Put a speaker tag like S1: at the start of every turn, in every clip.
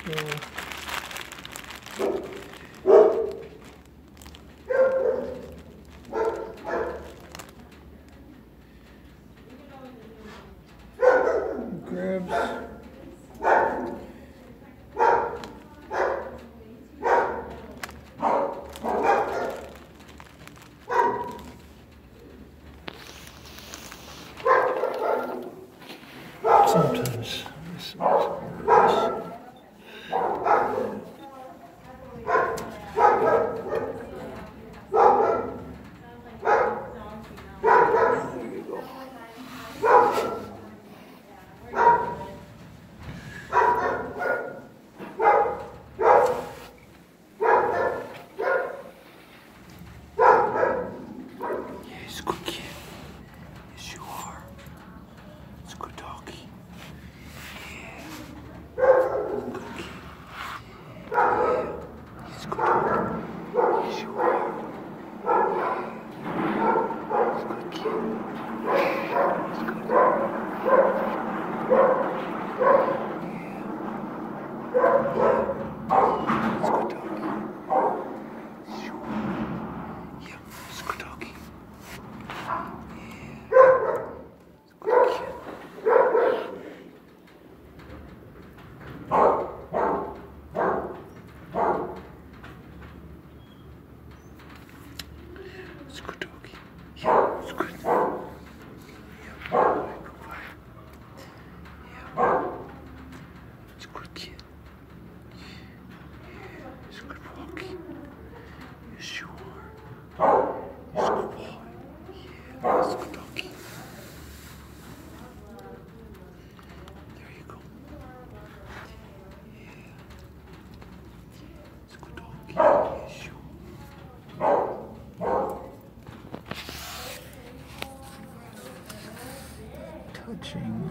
S1: grabs sometimes. Yes, good kid. Yes, you are. It's a good doggy. Yeah. Good kid. Yeah. He's a good dog. Yes, you are. Yeah. It's a good kid. It's a good dog. It's a good doggy. Yes, you are. Yeah. It's a good doggy. It's a good doggy. Yeah, it's good. Yeah, good boy. Yeah, it's a good kid. Yeah, it's a good doggy. Yes, you are. It's a good boy. Yeah, it's a good doggy. There you go. Yeah, it's a good doggy. Yes, you are. Touching.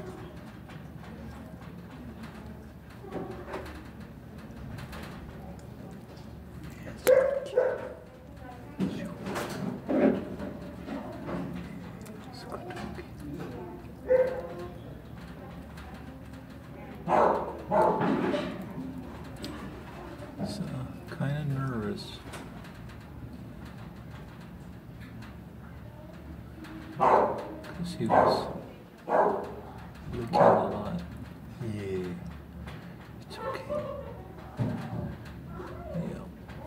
S1: Yes, good kid. Yes, you are. It's a good doggy. He's kind of nervous. Because he was looking a lot. Yeah, it's okay. Yeah.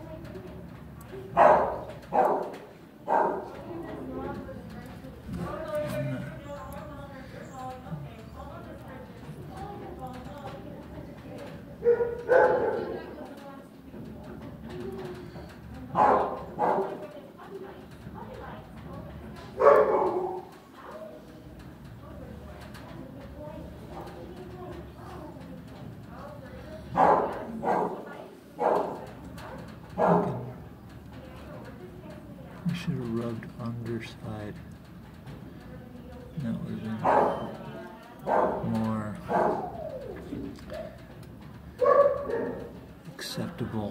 S1: We should have rubbed underside. That would have been more acceptable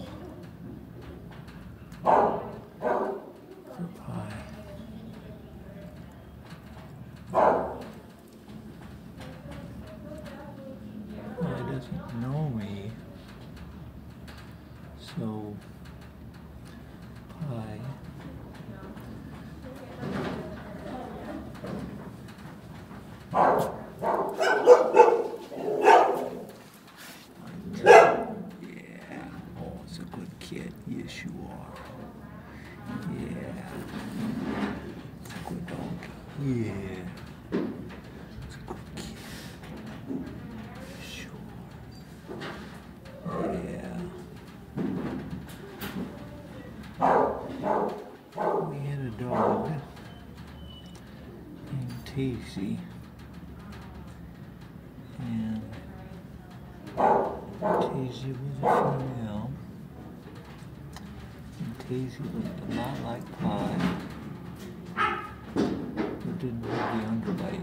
S1: for pie. Well, he doesn't know me, so pie. Yeah, oh, it's a good kid. Yes, you are. Yeah, it's a good dog. Yeah, it's a good kid. Sure. Yeah. We had a dog named Tazy, and Tazy was a female, and Tazy looked a lot like Pie, but didn't have the underbite.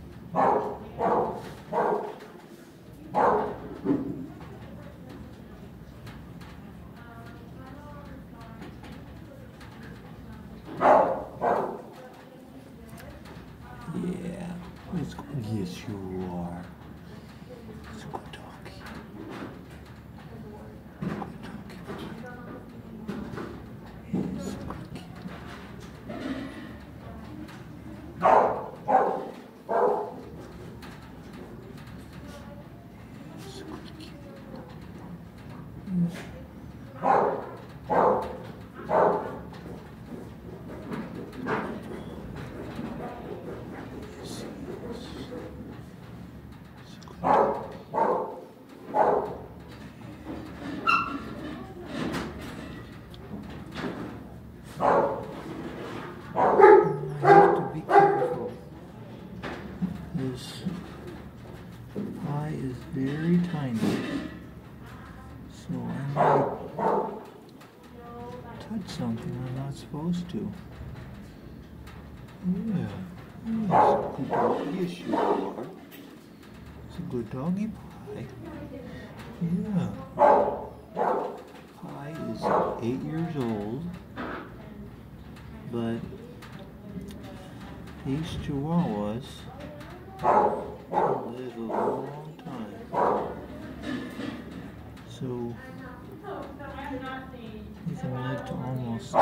S1: Yeah, it's good. Yes, you are. It's a good doggy. kind of. So I might touch something I'm not supposed to. Yeah. Yes, good dog. Yes, you are. It's a good doggy Pie. Yeah. Pie is 8 years old, but these Chihuahuas live a long time. So you can live to almost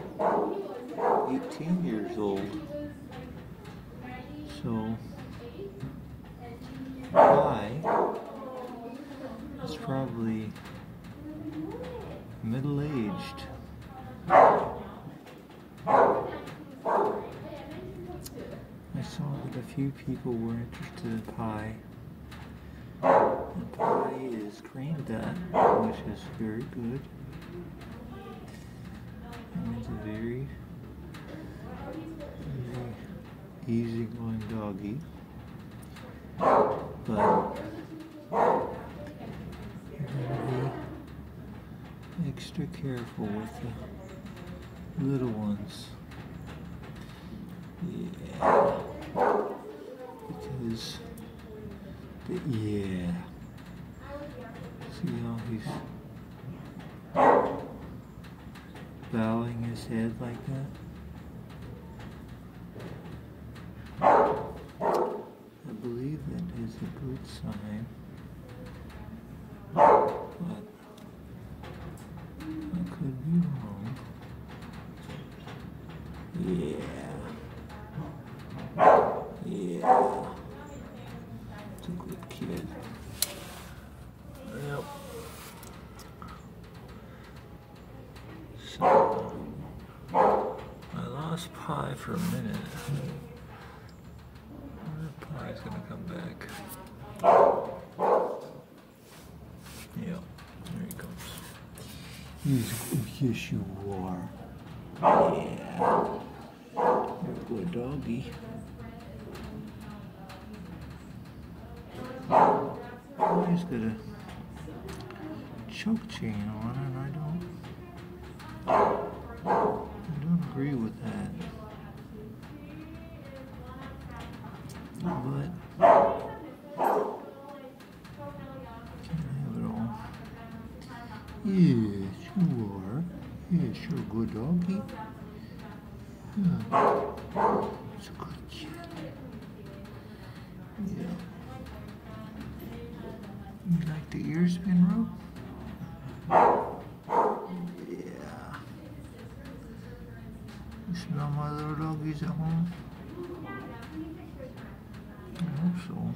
S1: 18 years old. So Pie is probably middle-aged. I saw that a few people were interested in Pie. And Pie is trained at, which is very good. And it's a very easygoing doggy. But you gotta be extra careful with the little ones. Yeah. Because, yeah. See how he's bowing his head like that? I believe that is a good sign. But I could be wrong. Yeah. Yeah. It's a good kid. Yep. So, I lost Pie for a minute. Pie's gonna come back. Yep, there he comes. Yes, you are. Yeah. You're a good doggy. He's got a choke chain on, and I don't agree with that. But can't have it all. Yes, you are. Yes, you're a good doggy. Yeah. It's a good kid. Yeah. You like the ear spin rope? Yeah. You smell my little doggies at home? I hope so.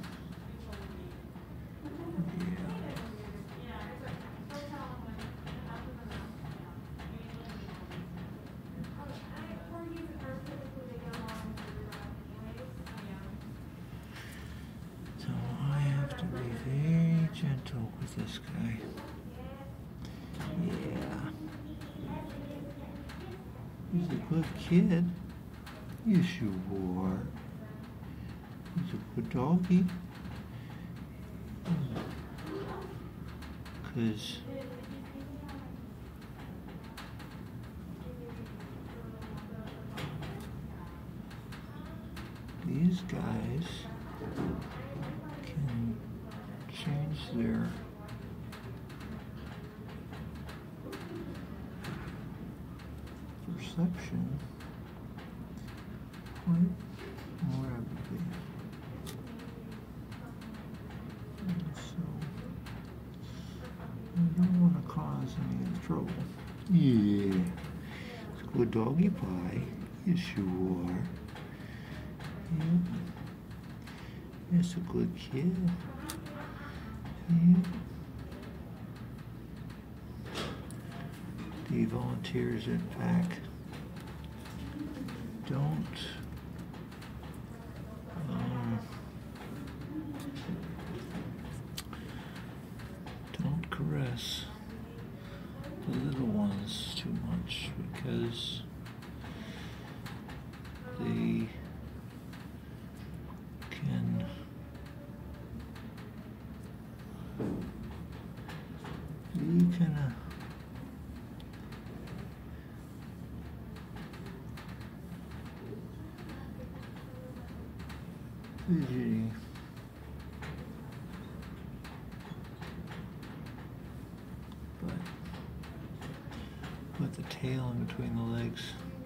S1: Yeah. So I have to be very gentle with this guy. Yeah. He's a good kid. Yes, you are. He's a good doggy. Because these guys can change their perception quite more rapidly. And so I don't want to cause any trouble. Yeah, it's a good doggy Pie. Yes, you are. Yeah. It's a good kid. Yeah. The volunteers at PAC don't caress the little ones too much because they can you kind of fidgety. But put the tail in between the legs.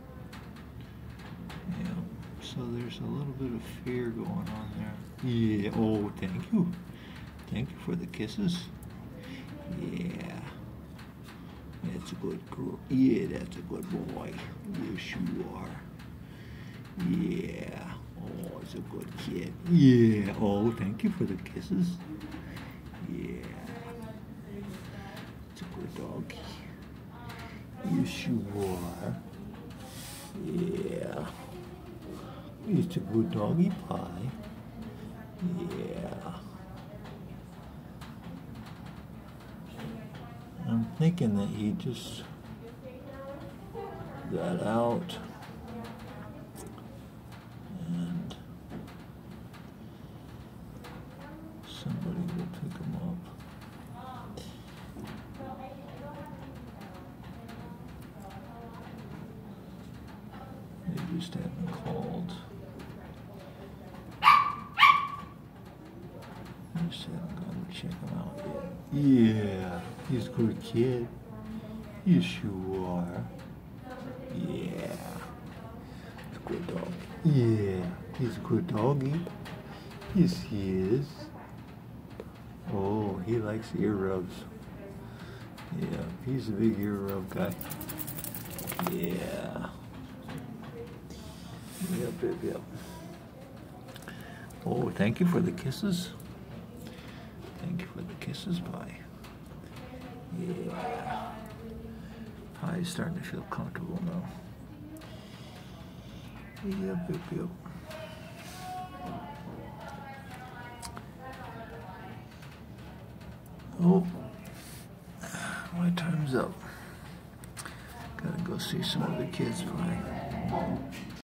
S1: Yeah, so there's a little bit of fear going on there. Yeah, oh, thank you. Thank you for the kisses. Yeah. That's a good girl. Yeah, that's a good boy. Yes, you are. Yeah. Oh, it's a good kid. Yeah. Oh, thank you for the kisses. Yeah. It's a good doggy. Yes, you are. Yeah. It's a good doggy pie. Yeah. I'm thinking that he just got out and somebody will pick him up. They just haven't called. I just haven't gone to check him out yet. Yeah, he's a good kid. Yes, you are. Yeah. He's a good dog. Yeah, he's a good doggy. Yes, he is. Oh, he likes ear rubs. Yeah, he's a big ear rub guy. Yeah. Yep. Oh, thank you for the kisses. Thank you for the kisses, Pie. Yeah. Pie's starting to feel comfortable now. Yep. Oh, my time's up. Gotta go see some of the kids, Pie.